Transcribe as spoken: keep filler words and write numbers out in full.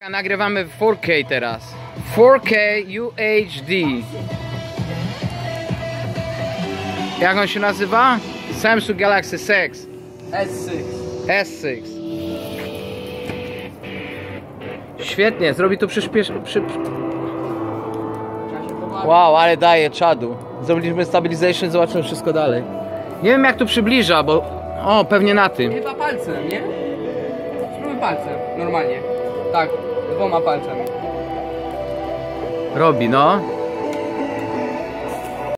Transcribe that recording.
Nagrywamy w cztery K teraz. cztery K U H D. Jak on się nazywa? Samsung Galaxy six. S six. S six. Świetnie, zrobi tu przyspiesz... Przy... Wow, ale daje czadu. Zrobiliśmy stabilization, zobaczymy wszystko dalej. Nie wiem jak tu przybliża, bo... O, pewnie na tym. Chyba palcem, nie? Spróbuj palcem, normalnie. Tak, dwoma palcami. Robi, no.